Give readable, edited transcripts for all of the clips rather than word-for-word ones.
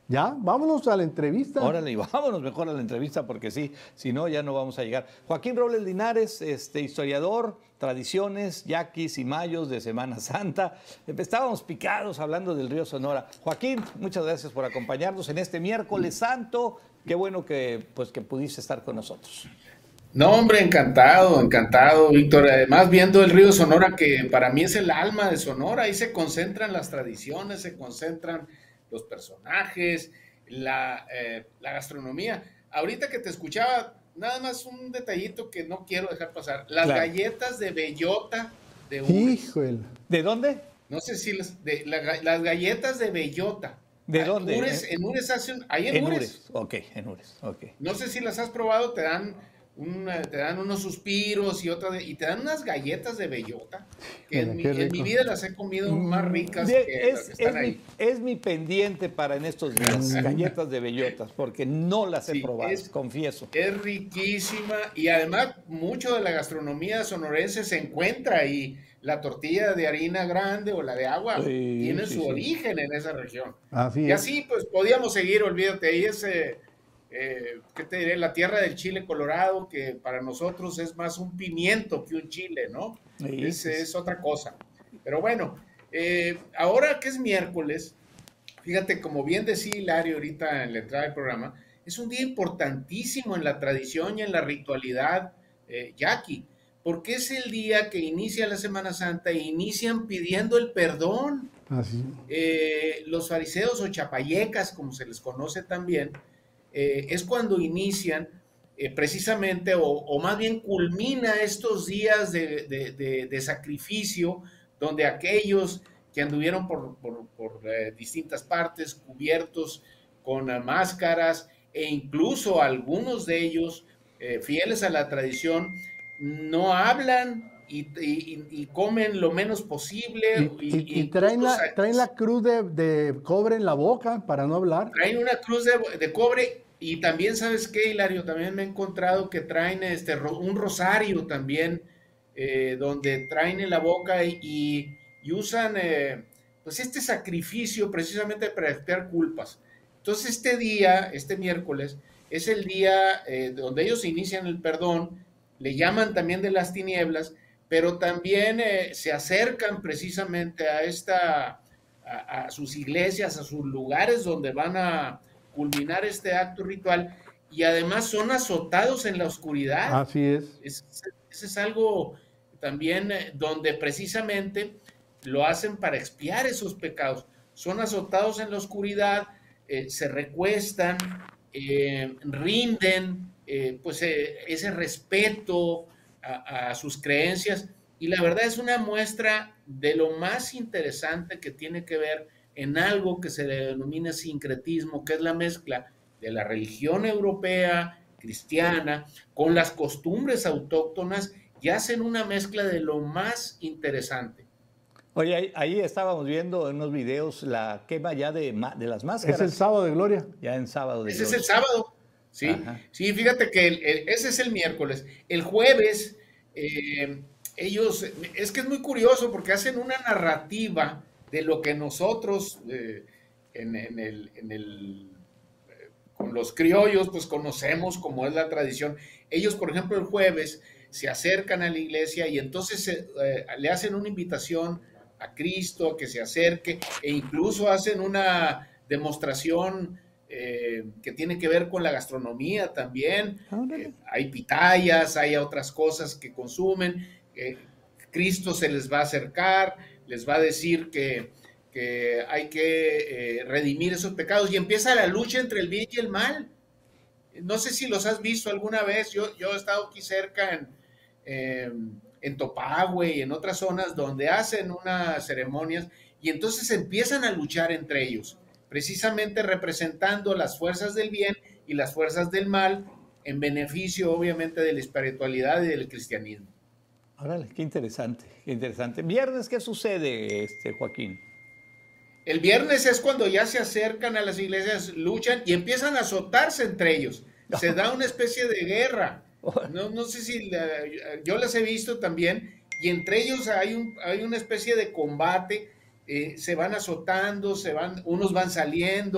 Ya, vámonos a la entrevista. Órale, y vámonos mejor a la entrevista porque sí, si no, ya no vamos a llegar. Joaquín Robles Linares, historiador, tradiciones, yaquis y mayos de Semana Santa. Estábamos picados hablando del río Sonora. Joaquín, muchas gracias por acompañarnos en este miércoles santo. Qué bueno que pudiste estar con nosotros. No, hombre, encantado, encantado, Víctor. Además, viendo el río Sonora, que para mí es el alma de Sonora, ahí se concentran las tradiciones, se concentran los personajes, la gastronomía. Ahorita que te escuchaba, nada más un detallito que no quiero dejar pasar. Las Claro. galletas de bellota de Ures. Híjole. ¿De dónde? No sé si las galletas de bellota. ¿De dónde? En Ures ahí en En Ures. Ures. Ok, en Ures. Ok. No sé si las has probado, te dan unos suspiros y te dan unas galletas de bellota, que Mira, qué en mi rico. vida las he comido más ricas que las que están ahí. Es mi pendiente para en estos días, galletas de bellotas, porque no las he Sí, probado, confieso. es riquísima y además mucho de la gastronomía sonorense se encuentra ahí. La tortilla de harina grande o la de agua Sí, tiene sí, su sí. origen en esa región. Así Y es. así pues podíamos seguir, olvídate, ahí es, ¿qué te diré? La tierra del chile colorado, que para nosotros es más un pimiento que un chile, ¿no? Sí, sí, sí. Es otra cosa. Pero bueno, ahora que es miércoles, fíjate, como bien decía Hilario ahorita en la entrada del programa, es un día importantísimo en la tradición y en la ritualidad yaqui, porque es el día que inicia la Semana Santa e inician pidiendo el perdón. Así. Los fariseos o chapayecas, como se les conoce también, es cuando inician precisamente, o más bien culmina estos días de sacrificio, donde aquellos que anduvieron por distintas partes, cubiertos con máscaras, e incluso algunos de ellos, fieles a la tradición, no hablan y comen lo menos posible, Y incluso traen la cruz de cobre en la boca para no hablar. traen una cruz de cobre. Y también, ¿sabes qué, Hilario? También me he encontrado que traen un rosario también, donde traen en la boca y usan pues este sacrificio precisamente para expiar culpas. Entonces este día, este miércoles, es el día donde ellos inician el perdón, le llaman también de las tinieblas, pero también se acercan precisamente a sus iglesias, a sus lugares donde van a culminar este acto ritual, y además son azotados en la oscuridad. Así es. Ese es algo también donde precisamente lo hacen para expiar esos pecados. Son azotados en la oscuridad, se recuestan, rinden pues ese respeto a sus creencias, y la verdad es una muestra de lo más interesante que tiene que ver en algo que se denomina sincretismo, que es la mezcla de la religión europea, cristiana, con las costumbres autóctonas, y hacen una mezcla de lo más interesante. Oye, ahí estábamos viendo en unos videos la quema ya de las Es el máscaras, sábado de gloria. ya en sábado de Ese es el gloria. sábado, ¿sí? Ajá. Sí, fíjate que ese es el miércoles. El jueves, ellos, es que es muy curioso porque hacen una narrativa de lo que nosotros con los criollos, pues conocemos como es la tradición. Ellos, por ejemplo, el jueves se acercan a la iglesia y entonces le hacen una invitación a Cristo a que se acerque, e incluso hacen una demostración que tiene que ver con la gastronomía también. Hay pitayas, hay otras cosas que consumen. Cristo se les va a acercar, les va a decir que hay que redimir esos pecados, y empieza la lucha entre el bien y el mal. No sé si los has visto alguna vez. Yo he estado aquí cerca en Topagüe y en otras zonas donde hacen unas ceremonias, y entonces empiezan a luchar entre ellos, precisamente representando las fuerzas del bien y las fuerzas del mal, en beneficio obviamente de la espiritualidad y del cristianismo. Órale, qué interesante, qué interesante. Viernes, ¿qué sucede, Joaquín? El viernes es cuando ya se acercan a las iglesias, luchan y empiezan a azotarse entre ellos. Se da una especie de guerra. No sé si yo las he visto también, y entre ellos hay una especie de combate. Se van azotando, unos van saliendo,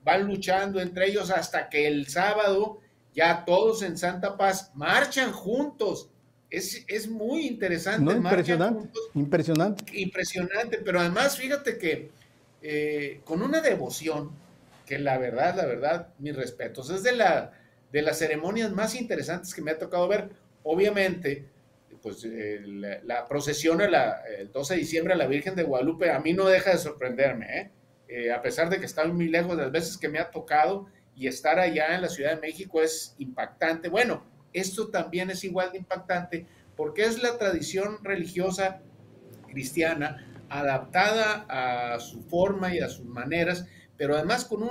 van luchando entre ellos hasta que el sábado ya todos en Santa Paz marchan juntos. Es muy interesante. No, marchan impresionante, juntos, impresionante. impresionante, pero además fíjate que con una devoción que la verdad, mis respetos, es de las ceremonias más interesantes que me ha tocado ver. Obviamente, pues la procesión el 12 de diciembre a la Virgen de Guadalupe a mí no deja de sorprenderme, a pesar de que está muy lejos de las veces que me ha tocado, y estar allá en la Ciudad de México es impactante. Bueno, esto también es igual de impactante porque es la tradición religiosa cristiana adaptada a su forma y a sus maneras, pero además con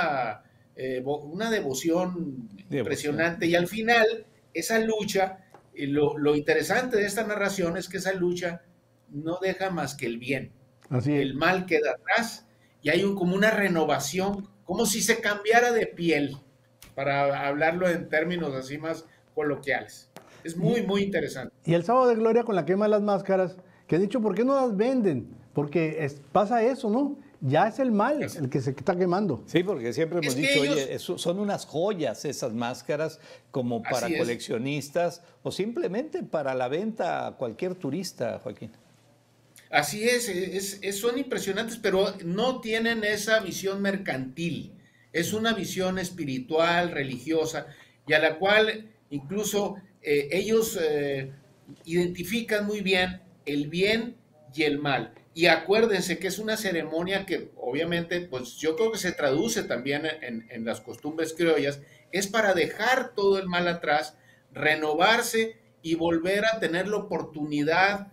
una devoción impresionante. Y al final, esa lucha, lo interesante de esta narración es que esa lucha no deja más que el bien. Así es. El mal queda atrás y hay como una renovación, como si se cambiara de piel, para hablarlo en términos así más coloquiales. Es muy, muy interesante. Y el sábado de gloria con la quema de las máscaras, que han dicho, ¿por qué no las venden? Porque pasa eso, ¿no? Ya es el mal el que se está quemando. Sí, porque siempre hemos Es que dicho, ellos- oye, son unas joyas esas máscaras como para Así es. coleccionistas o simplemente para la venta a cualquier turista, Joaquín. Así son impresionantes, pero no tienen esa visión mercantil. Es una visión espiritual, religiosa, y a la cual incluso ellos identifican muy bien el bien y el mal. Y acuérdense que es una ceremonia que obviamente, pues yo creo que se traduce también en las costumbres criollas, es para dejar todo el mal atrás, renovarse y volver a tener la oportunidad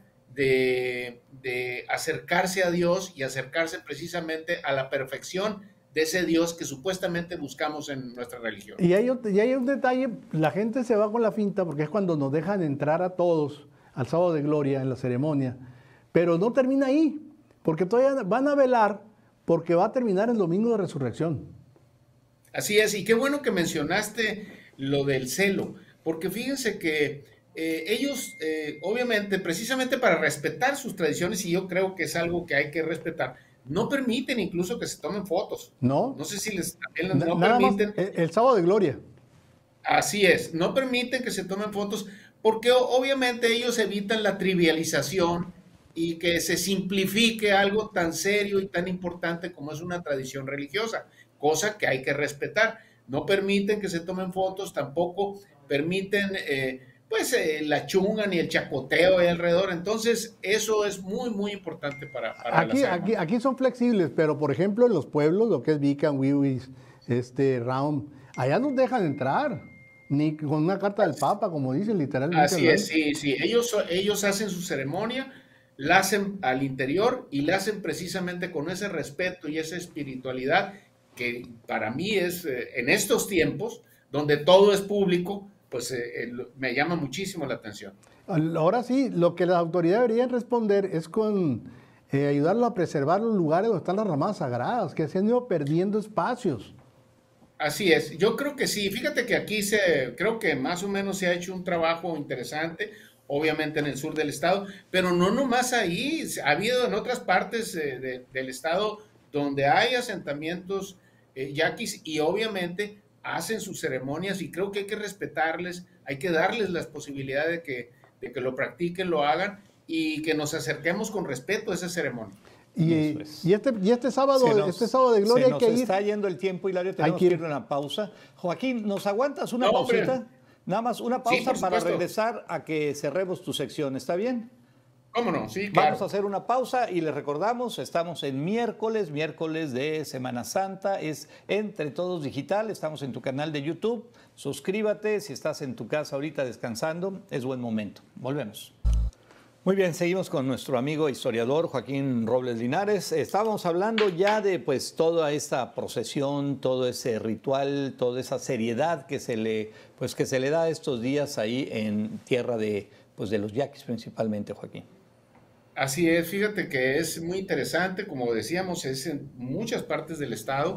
de acercarse a Dios y acercarse precisamente a la perfección de ese Dios que supuestamente buscamos en nuestra religión. Y hay un detalle, la gente se va con la finta porque es cuando nos dejan entrar a todos al sábado de gloria en la ceremonia, pero no termina ahí, porque todavía van a velar porque va a terminar el domingo de resurrección. Así es, y qué bueno que mencionaste lo del celo, porque fíjense que ellos, obviamente, precisamente para respetar sus tradiciones, y yo creo que es algo que hay que respetar, no permiten incluso que se tomen fotos. No, No sé si también no nada más permiten. el sábado de gloria. Así es, no permiten que se tomen fotos porque obviamente ellos evitan la trivialización y que se simplifique algo tan serio y tan importante como es una tradición religiosa, cosa que hay que respetar. No permiten que se tomen fotos, tampoco permiten la chunga ni el chacoteo ahí alrededor. Entonces, eso es muy, muy importante para la ceremonia. Aquí son flexibles, pero por ejemplo en los pueblos, lo que es Vican, Wiwis, Raum, allá nos dejan entrar, ni con una carta del Papa, como dicen literalmente. Así es, sí, sí. Ellos hacen su ceremonia, la hacen al interior y la hacen precisamente con ese respeto y esa espiritualidad que para mí es, en estos tiempos, donde todo es público, pues me llama muchísimo la atención. Ahora sí, lo que las autoridades deberían responder es con ayudarlo a preservar los lugares donde están las ramadas sagradas, que se han ido perdiendo espacios. Así es, yo creo que sí. Fíjate que aquí creo que más o menos se ha hecho un trabajo interesante, obviamente en el sur del estado, pero no nomás ahí, ha habido en otras partes del estado donde hay asentamientos yaquis y obviamente hacen sus ceremonias y creo que hay que respetarles, hay que darles las posibilidades de que lo practiquen, lo hagan y que nos acerquemos con respeto a esa ceremonia. Y este sábado de gloria hay que ir. Se nos está yendo el tiempo, Hilario, tenemos que ir a una pausa. Joaquín, ¿nos aguantas una pausita? Hombre. Nada más una pausa Sí, para regresar a que cerremos tu sección, ¿está bien? ¿Cómo no? Sí, claro. Vamos a hacer una pausa y les recordamos, estamos en miércoles de Semana Santa, es Entre Todos Digital, estamos en tu canal de YouTube, suscríbete, si estás en tu casa ahorita descansando, es buen momento. Volvemos. Muy bien, seguimos con nuestro amigo historiador Joaquín Robles Linares. Estábamos hablando ya de pues toda esta procesión, todo ese ritual, toda esa seriedad que se le da estos días ahí en tierra de los yaquis principalmente, Joaquín. Así es, fíjate que es muy interesante, como decíamos, es en muchas partes del estado.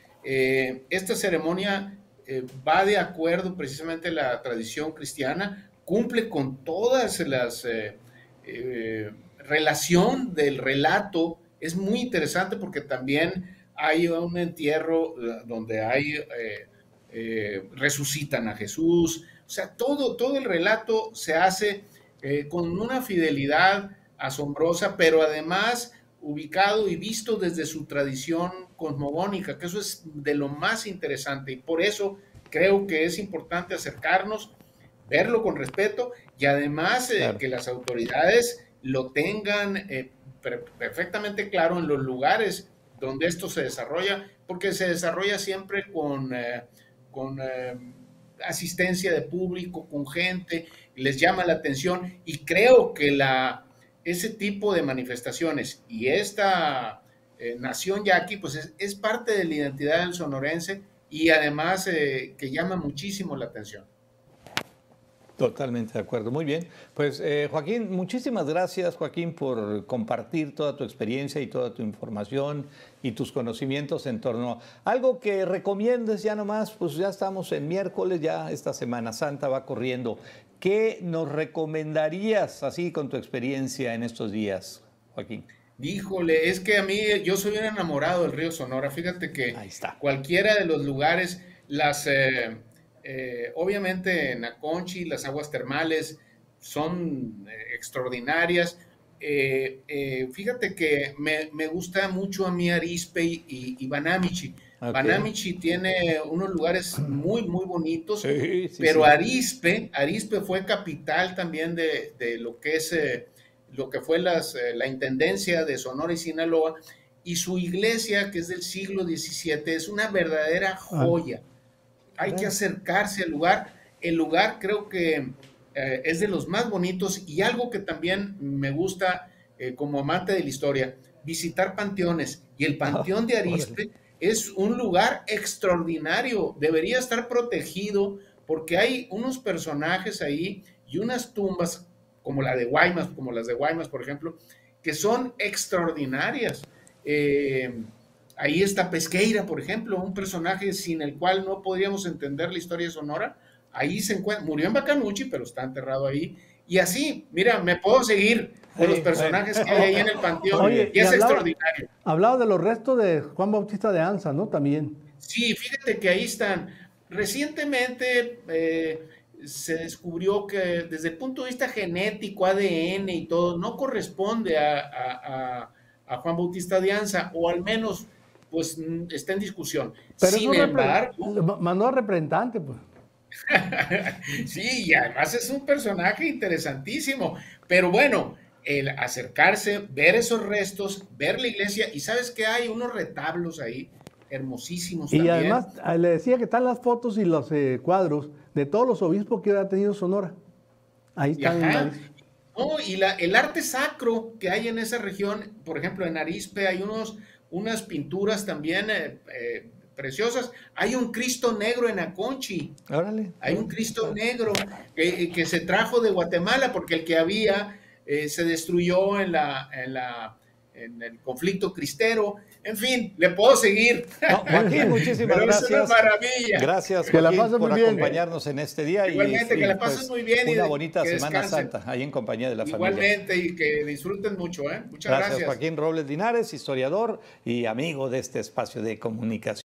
Esta ceremonia va de acuerdo precisamente a la tradición cristiana, cumple con todas las relación del relato, es muy interesante porque también hay un entierro donde hay, resucitan a Jesús. O sea, todo el relato se hace con una fidelidad asombrosa, pero además ubicado y visto desde su tradición cosmogónica, que eso es de lo más interesante, y por eso creo que es importante acercarnos, verlo con respeto, y además Claro. que las autoridades lo tengan perfectamente claro en los lugares donde esto se desarrolla, porque se desarrolla siempre con asistencia de público, con gente, les llama la atención, y creo que ese tipo de manifestaciones y esta nación yaqui, pues es parte de la identidad del sonorense, y además que llama muchísimo la atención. Totalmente de acuerdo. Muy bien. Pues Joaquín, muchísimas gracias, Joaquín, por compartir toda tu experiencia y toda tu información y tus conocimientos en torno a algo que recomiendes ya nomás. Pues ya estamos en miércoles, ya esta Semana Santa va corriendo. ¿Qué nos recomendarías así con tu experiencia en estos días, Joaquín? Híjole, es que a mí, yo soy un enamorado del río Sonora. Fíjate que Ahí está. cualquiera de los lugares, obviamente en Aconchi, las aguas termales son extraordinarias. Fíjate que me gusta mucho a mí Arizpe y Banamichi. Ok. Banamichi tiene unos lugares muy bonitos, Sí, sí, pero sí. Arizpe fue capital también de lo que es lo que fue la Intendencia de Sonora y Sinaloa, y su iglesia, que es del siglo XVII, es una verdadera joya. Hay que acercarse al lugar. El lugar creo que es de los más bonitos, y algo que también me gusta como amante de la historia, visitar panteones. Y el Panteón de Arizpe es un lugar extraordinario, debería estar protegido porque hay unos personajes ahí y unas tumbas como como las de Guaymas, por ejemplo, que son extraordinarias. Ahí está Pesqueira, por ejemplo, un personaje sin el cual no podríamos entender la historia de Sonora. Ahí se encuentra, murió en Bacanuchi, pero está enterrado ahí. Y así, mira, me puedo seguir con los personajes que hay ahí en el panteón. Oye, y es extraordinario. Hablaba de los restos de Juan Bautista de Anza, ¿no? También. Sí, fíjate que ahí están. Recientemente se descubrió que desde el punto de vista genético, ADN y todo, no corresponde a Juan Bautista de Anza, o al menos pues está en discusión. Pero Sin embargo, mandó a representante, pues. sí, y además es un personaje interesantísimo. Pero bueno, el acercarse, ver esos restos, ver la iglesia, y sabes que hay unos retablos ahí hermosísimos Y también. además le decía que están las fotos y los cuadros de todos los obispos que ha tenido Sonora. Ahí están. Ajá. No, y el arte sacro que hay en esa región, por ejemplo, en Arizpe hay unas pinturas también preciosas. Hay un Cristo negro en Aconchi. Órale. Hay un Cristo negro que se trajo de Guatemala porque el que había se destruyó en el conflicto cristero. En fin, le puedo seguir. No, Joaquín, muchísimas Pero gracias. es una maravilla. Gracias, Que la Joaquín, pases por muy bien. acompañarnos en este día. Igualmente, que la pues, pases muy bien y una bonita que Semana descansen. Santa, ahí en compañía de la familia. Igualmente, y que disfruten mucho. Muchas Gracias, gracias. Joaquín Robles Linares, historiador y amigo de este espacio de comunicación.